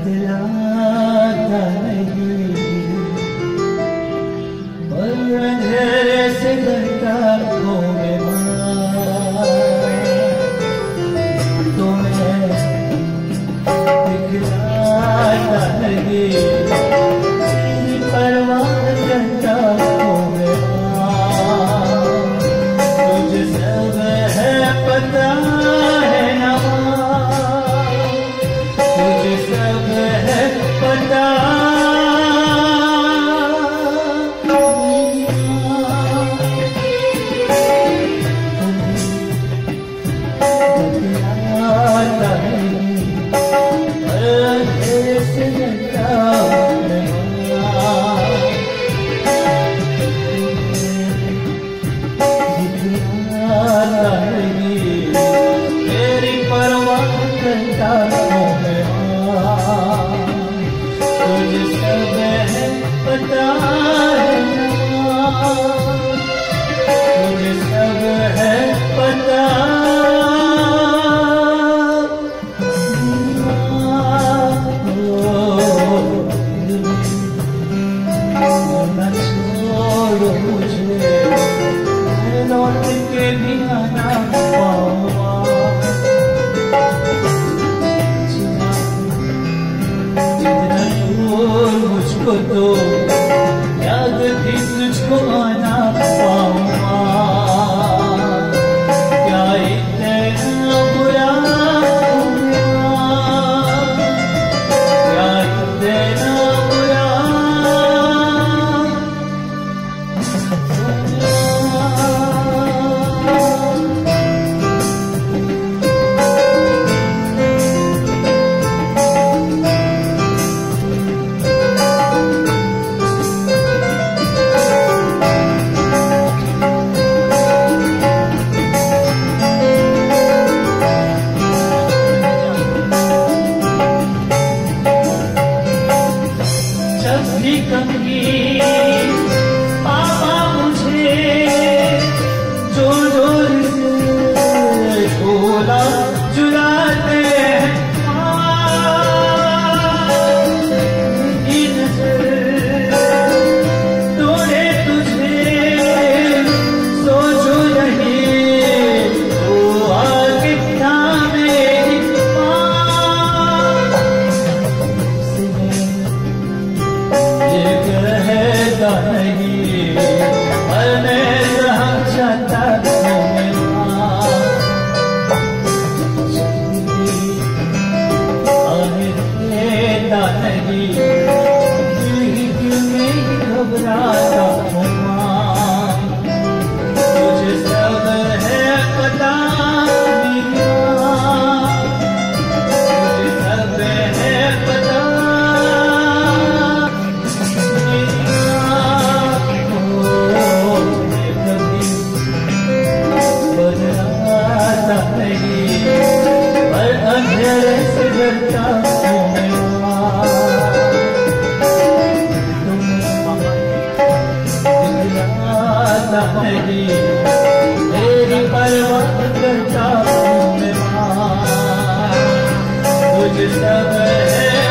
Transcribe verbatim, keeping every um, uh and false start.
बतलाता नहीं, पर अंधेरे से करता हूँ मैं तुम्हें दिखलाता नहीं, तेरी परवाह करता हूँ मैं तुझे सब है पता है ना, तुझे सब है पता। तेरी परवाह करता हूँ मैं, तुझे सब है पता है ना, तुझे सब है पता। ना छोड़ो मुझे, लौट के भी आना पाऊंगा, जितना दूर मुझको तो याद भी तुझको आना पाऊंगा। क्या इतना बुरा हुआ, क्या इतना बुरा कभी पापा मुझे जो जोर से झोला झुलाते की नजर तोड़े तुझे सोचो नहीं, तो आगे था मेरी कहता नहीं, पर मैं जहाँ चाहता हूँ मैं देता नहीं, दिल में घबराता हूँ, तुझे सब है पता मेरा, तुझे सब है पता। पर अंधेरे से डरता हूँ मैं, दिखलाता नहीं, तेरी परवाह करता हूँ मैं, तुझे सब है